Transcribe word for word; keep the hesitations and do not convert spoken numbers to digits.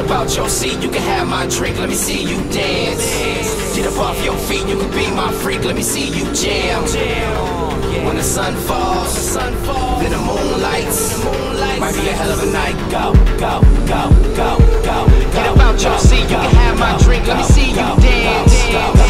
up out your seat, you can have my drink, let me see you dance. Get up off your feet, you can be my freak, let me see you jam. When the sun falls, then the moon lights, might be a hell of a night. Go, go, go, go, go. Get up out your seat, you can have my drink, let me see you dance.